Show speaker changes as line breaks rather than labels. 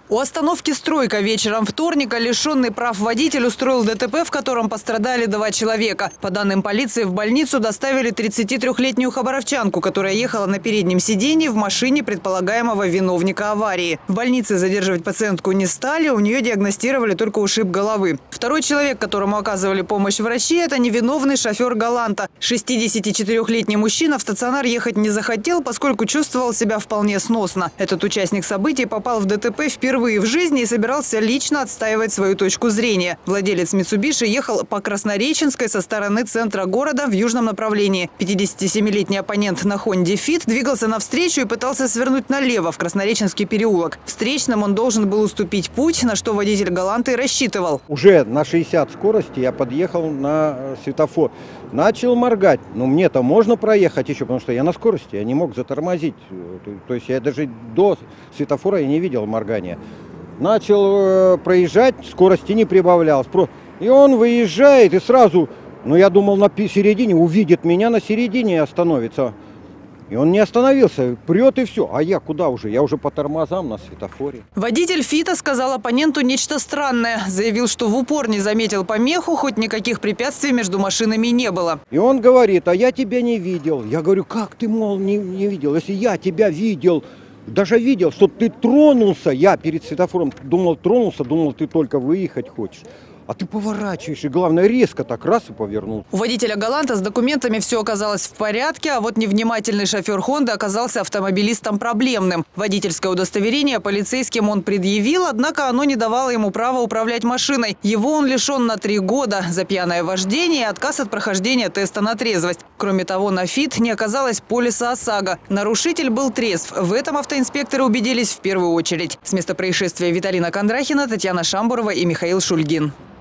У остановки «Стройка» вечером вторника лишенный прав водитель устроил ДТП, в котором пострадали 2 человека. По данным полиции, в больницу доставили 33-летнюю хабаровчанку, которая ехала на переднем сиденье в машине предполагаемого виновника аварии. В больнице задерживать пациентку не стали, у нее диагностировали только ушиб головы. Второй человек, которому оказывали помощь врачи, это невиновный шофер «Галанта». 64-летний мужчина в стационар ехать не захотел, поскольку чувствовал себя вполне сносно. Этот участник событий попал в ДТП впервые в жизни и собирался лично отстаивать свою точку зрения. Владелец Митсубиши ехал по Краснореченской со стороны центра города в южном направлении. 57-летний оппонент на Хонде Фит двигался навстречу и пытался свернуть налево в Краснореченский переулок. Встречным он должен был уступить путь, на что водитель «Галанты» рассчитывал.
Уже на 60 скорости я подъехал на светофор. Начал моргать. Но мне-то можно проехать еще, потому что я на скорости, я не мог затормозить. То есть я даже до светофора я не видел моргания. Начал проезжать, скорости не прибавлялось. И он выезжает и сразу, я думал, на середине, увидит меня на середине и остановится. И он не остановился, прет и все. А я куда уже? Я уже по тормозам на светофоре.
Водитель Фита сказал оппоненту нечто странное. Заявил, что в упор не заметил помеху, хоть никаких препятствий между машинами не было.
И он говорит: а я тебя не видел. Я говорю: как ты, мол, не видел? Если я тебя видел, даже видел, что ты тронулся. Я перед светофором думал, тронулся, думал, ты только выехать хочешь. А ты поворачиваешь, и главное, резко так раз и повернул.
У водителя «Галанта» с документами все оказалось в порядке, а вот невнимательный шофер «Хонды» оказался автомобилистом проблемным. Водительское удостоверение полицейским он предъявил, однако оно не давало ему права управлять машиной. Его он лишен на 3 года за пьяное вождение и отказ от прохождения теста на трезвость. Кроме того, на Фит не оказалось полиса ОСАГО. Нарушитель был трезв. В этом автоинспекторы убедились в первую очередь. С места происшествия Виталина Кондрахина, Татьяна Шамбурова и Михаил Шульгин.